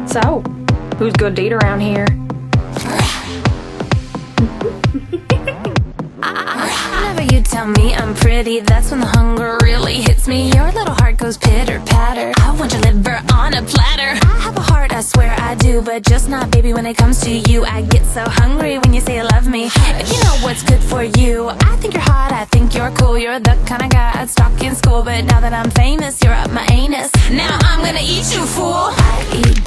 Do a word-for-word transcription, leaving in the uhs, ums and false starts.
So, who's good to eat around here? Whenever you tell me I'm pretty, that's when the hunger really hits me. Your little heart goes pitter-patter. I want your liver on a platter. I have a heart, I swear I do, but just not, baby, when it comes to you. I get so hungry when you say you love me. If you know what's good for you, I think you're hot, I think you're cool. You're the kind of guy I'd stalk in school, but now that I'm famous, you're up my anus. Now I'm gonna eat you, fool. I eat